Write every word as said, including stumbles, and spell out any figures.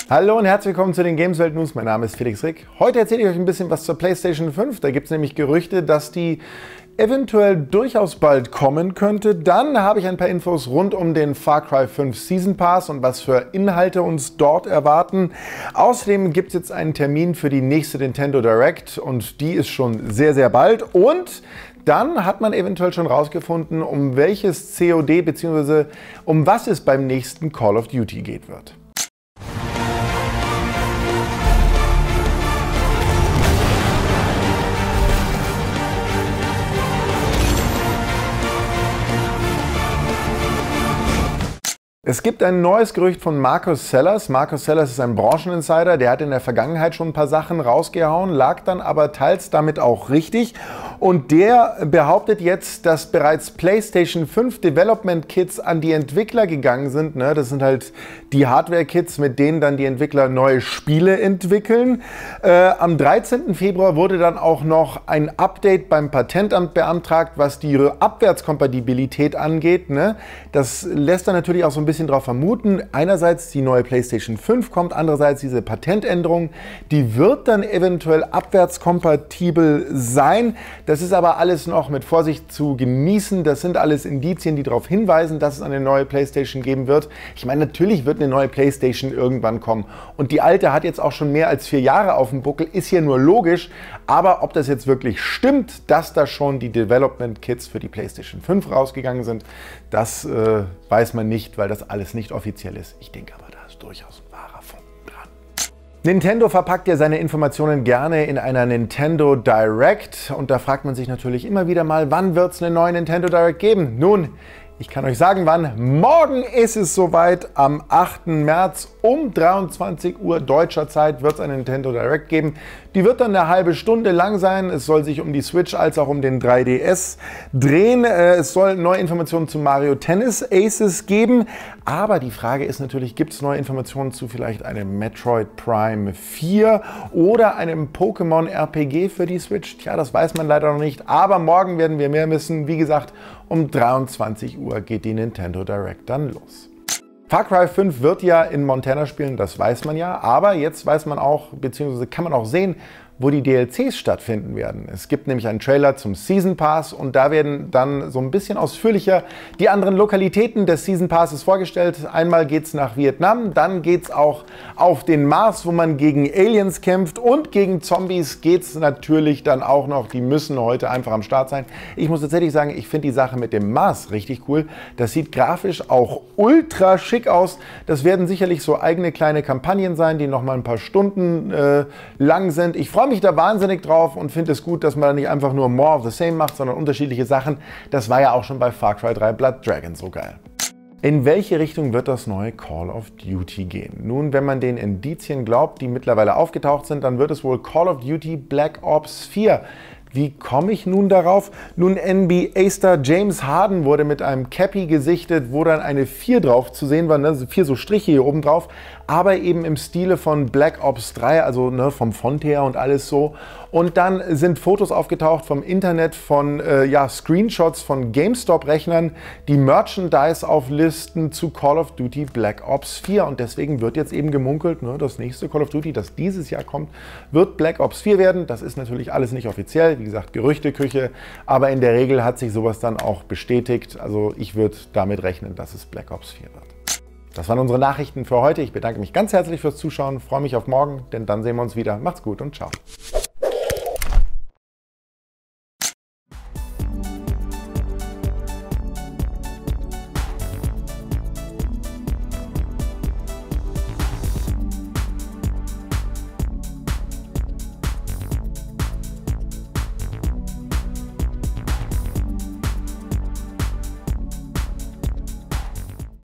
Hallo und herzlich willkommen zu den Gameswelt News. Mein Name ist Felix Rick. Heute erzähle ich euch ein bisschen was zur PlayStation fünf. Da gibt es nämlich Gerüchte, dass die eventuell durchaus bald kommen könnte. Dann habe ich ein paar Infos rund um den Far Cry fünf Season Pass und was für Inhalte uns dort erwarten. Außerdem gibt es jetzt einen Termin für die nächste Nintendo Direct und die ist schon sehr, sehr bald. Und dann hat man eventuell schon rausgefunden, um welches C O D bzw. um was es beim nächsten Call of Duty geht wird. Es gibt ein neues Gerücht von Marcus Sellers. Marcus Sellers ist ein Brancheninsider, der hat in der Vergangenheit schon ein paar Sachen rausgehauen, lag dann aber teils damit auch richtig. Und der behauptet jetzt, dass bereits PlayStation fünf Development Kits an die Entwickler gegangen sind. Das sind halt die Hardware-Kits, mit denen dann die Entwickler neue Spiele entwickeln. Äh, am dreizehnten Februar wurde dann auch noch ein Update beim Patentamt beantragt, was die Abwärtskompatibilität angeht. Ne? Das lässt dann natürlich auch so ein bisschen darauf vermuten, einerseits die neue PlayStation fünf kommt, andererseits diese Patentänderung, die wird dann eventuell abwärtskompatibel sein. Das ist aber alles noch mit Vorsicht zu genießen. Das sind alles Indizien, die darauf hinweisen, dass es eine neue PlayStation geben wird. Ich meine, natürlich wird eine neue PlayStation irgendwann kommen. Und die alte hat jetzt auch schon mehr als vier Jahre auf dem Buckel, ist hier nur logisch. Aber ob das jetzt wirklich stimmt, dass da schon die Development Kits für die PlayStation fünf rausgegangen sind, das äh, weiß man nicht, weil das alles nicht offiziell ist. Ich denke aber, da ist durchaus ein wahrer Funken dran. Nintendo verpackt ja seine Informationen gerne in einer Nintendo Direct. Und da fragt man sich natürlich immer wieder mal, wann wird es eine neue Nintendo Direct geben? Nun, ich kann euch sagen, wann. Morgen ist es soweit. Am achten März um dreiundzwanzig Uhr deutscher Zeit wird es eine Nintendo Direct geben. Die wird dann eine halbe Stunde lang sein. Es soll sich um die Switch als auch um den drei D S drehen. Es soll neue Informationen zu Mario Tennis Aces geben. Aber die Frage ist natürlich, gibt es neue Informationen zu vielleicht einem Metroid Prime vier oder einem Pokémon R P G für die Switch? Tja, das weiß man leider noch nicht. Aber morgen werden wir mehr wissen. Wie gesagt, um dreiundzwanzig Uhr geht die Nintendo Direct dann los. Far Cry fünf wird ja in Montana spielen, das weiß man ja, aber jetzt weiß man auch, beziehungsweise kann man auch sehen, wo die D L Cs stattfinden werden. Es gibt nämlich einen Trailer zum Season Pass und da werden dann so ein bisschen ausführlicher die anderen Lokalitäten des Season Passes vorgestellt. Einmal geht es nach Vietnam, dann geht es auch auf den Mars, wo man gegen Aliens kämpft, und gegen Zombies geht es natürlich dann auch noch. Die müssen heute einfach am Start sein. Ich muss tatsächlich sagen, ich finde die Sache mit dem Mars richtig cool. Das sieht grafisch auch ultra schick aus. Das werden sicherlich so eigene kleine Kampagnen sein, die noch mal ein paar Stunden äh, lang sind. Ich freue mich da wahnsinnig drauf und finde es gut, dass man da nicht einfach nur more of the same macht, sondern unterschiedliche Sachen. Das war ja auch schon bei Far Cry drei Blood Dragon so geil. In welche Richtung wird das neue Call of Duty gehen? Nun, wenn man den Indizien glaubt, die mittlerweile aufgetaucht sind, dann wird es wohl Call of Duty Black Ops vier. Wie komme ich nun darauf? Nun, N B A-Star James Harden wurde mit einem Cappy gesichtet, wo dann eine vier drauf zu sehen war, ne? vier so Striche hier oben drauf, aber eben im Stile von Black Ops drei, also ne, vom Font her und alles so. Und dann sind Fotos aufgetaucht vom Internet von äh, ja, Screenshots von GameStop-Rechnern, die Merchandise auflisten zu Call of Duty Black Ops vier. Und deswegen wird jetzt eben gemunkelt, ne, das nächste Call of Duty, das dieses Jahr kommt, wird Black Ops vier werden. Das ist natürlich alles nicht offiziell, wie gesagt, Gerüchteküche, aber in der Regel hat sich sowas dann auch bestätigt. Also ich würde damit rechnen, dass es Black Ops vier wird. Das waren unsere Nachrichten für heute. Ich bedanke mich ganz herzlich fürs Zuschauen, freue mich auf morgen, denn dann sehen wir uns wieder. Macht's gut und ciao.